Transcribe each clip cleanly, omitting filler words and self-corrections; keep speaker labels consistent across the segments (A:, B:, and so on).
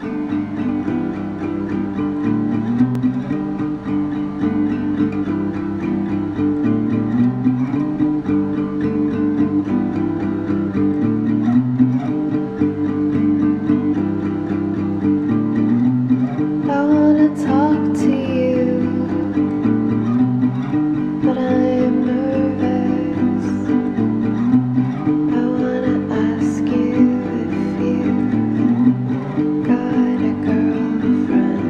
A: Talk to you, but I'm nervous. I wanna ask you if you've got a girlfriend.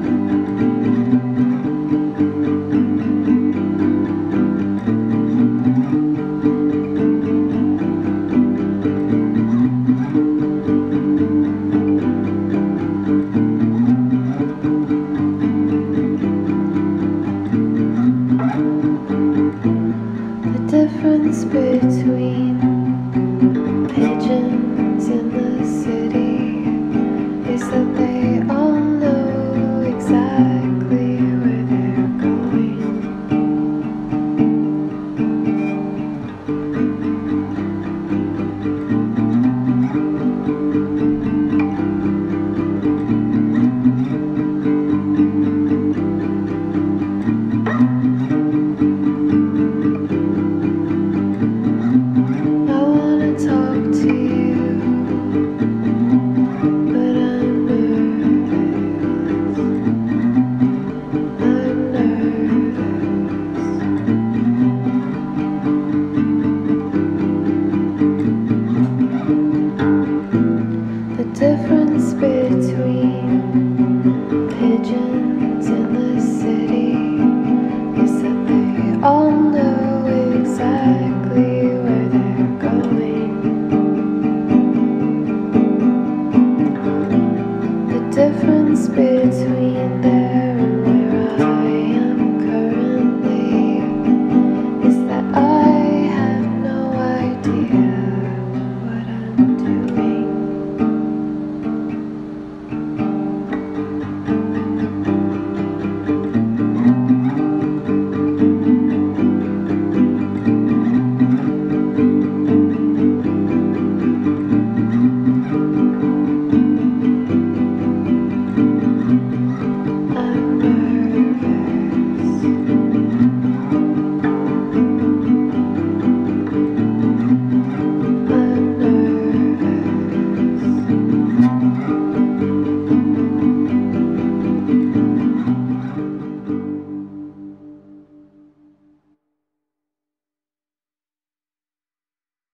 A: The difference between pigeons in the city is that they all know exactly where they're going. I wanna talk to you, but I'm nervous. I'm nervous. The difference between pigeons in the city is that they all know exactly where they're going. The difference between